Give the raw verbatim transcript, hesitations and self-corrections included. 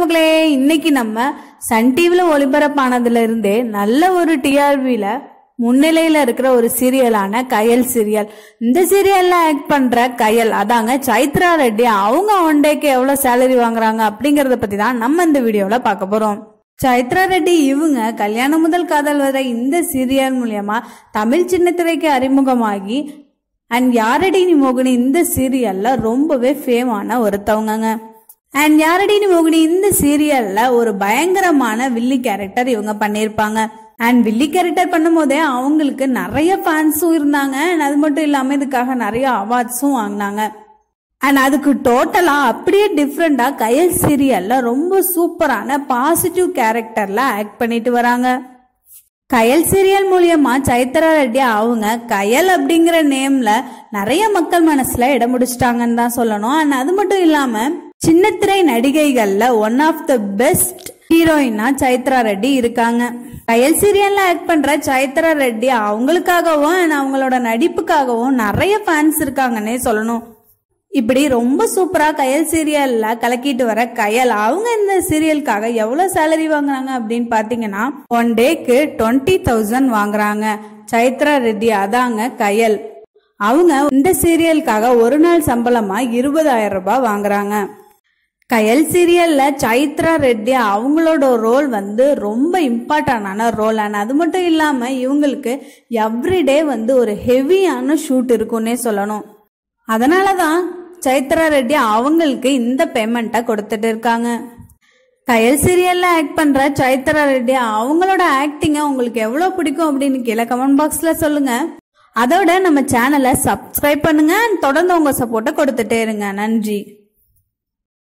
மக்களே, இன்னைக்கு நம்ம சன் டிவில ஒளிபரப்பானதுல இருந்தே நல்ல ஒரு டிஆர்பில முன்னிலையில இருக்கிற ஒரு சீரியலான கயல் சீரியல். இந்த சீரியல்ல ஆக்ட் பண்ற கயல் அதாங்க சைத்ரா ரெட்டி. அவங்க ஒன் டேக்கு எவ்வளவு சேலரி வாங்குறாங்க அப்படிங்கறத பத்தி தான் நம்ம இந்த வீடியோல பார்க்க போறோம். சைத்ரா ரெட்டி இவங்க கல்யாணம் முதல் காதல் வரை இந்த சீரியல் மூலியமா தமிழ் சின்னத்திரைக்கு அறிமுகமாகி அண்ட் யாரடி நீ மோகினி இந்த சீரியல்ல ரொம்பவே ஃபேமான ஒருத்தவங்க. அண்ட் யாரடி நீ மோகினி இந்த சீரியல்ல ஒரு பயங்கரமான வில்லி கேரக்டர் இவங்க பண்ணிருப்பாங்க. அண்ட் வில்லி கேரக்டர் பண்ணும் போதே அவங்களுக்கு நிறைய ஃபேன்ஸும் இருந்தாங்க. அண்ட் அது மட்டும் இல்லாம இதுக்காக நிறைய அவார்ட்ஸும் வாங்கினாங்க. அண்ட் அதுக்கு டோட்டலா அப்படியே டிஃப்ரெண்டா கயல் சீரியல்ல ரொம்ப சூப்பரான பாசிட்டிவ் கேரக்டர்ல ஆக்ட் பண்ணிட்டு வராங்க. கயல் சீரியல் மூலியமா சைத்ரா ரெட்டி அவங்க கயல் அப்படிங்கிற நேம்ல நிறைய மக்கள் மனசுல இடம் முடிச்சிட்டாங்கன்னு தான் சொல்லணும். அண்ட் அது மட்டும் இல்லாம சின்னத்திரை நடிகைகள்ல ஒன் ஆஃப் த பெஸ்ட் ஹீரோயினா சைத்ரா ரெட்டி இருக்காங்க. கயல் சீரியல்ல ஆக்ட் பண்ற சைத்ரா ரெட்டி அவங்களுக்காகவும் அண்ட் அவங்களோட நடிப்புக்காகவும் நிறைய ஃபேன்ஸ் இருக்காங்கன்னே சொல்லணும். இப்படி ரொம்ப சூப்பரா கயல் சீரியல்ல கலக்கிட்டு வர கயல் அவங்க இந்த சீரியலுக்காக எவ்வளவு சேலரி வாங்குறாங்க அப்படின்னு பாத்தீங்கன்னா ஒன் டேக்கு டுவெண்ட்டி தௌசண்ட் வாங்குறாங்க. சைத்ரா ரெட்டி அதாங்க கயல் அவங்க இந்த சீரியலுக்காக ஒரு நாள் சம்பளமா இருபதாயிரம் ரூபாய் வாங்குறாங்க. கயல் சீரியல்ல சைத்ரா ரெட்டி அவங்களோட ரோல் வந்து ரொம்ப இம்பார்ட்டன்டான ரோல். அண்ட் அது மட்டும் இல்லாம இவங்களுக்கு எவ்ரிடே வந்து ஒரு ஹெவியான ஷூட் இருக்குன்னே சொல்லணும். அதனாலதான் சைத்ரா ரெட்டி அவங்களுக்கு இந்த பேமெண்ட்டை கொடுத்துட்டு இருக்காங்க. கயல் சீரியல்ல ஆக்ட் பண்ற சைத்ரா ரெட்டி அவங்களோட ஆக்டிங்க உங்களுக்கு எவ்வளவு பிடிக்கும் அப்படின்னு கீழே கமெண்ட் பாக்ஸ்ல சொல்லுங்க. அதோட நம்ம சேனலை சப்ஸ்கிரைப் பண்ணுங்க. தொடர்ந்து உங்க சப்போர்ட்டை கொடுத்துட்டே இருங்க. நன்றி.